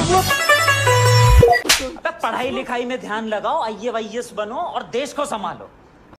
पढ़ाई लिखाई में ध्यान लगाओ, IAS बनो और देश को संभालो।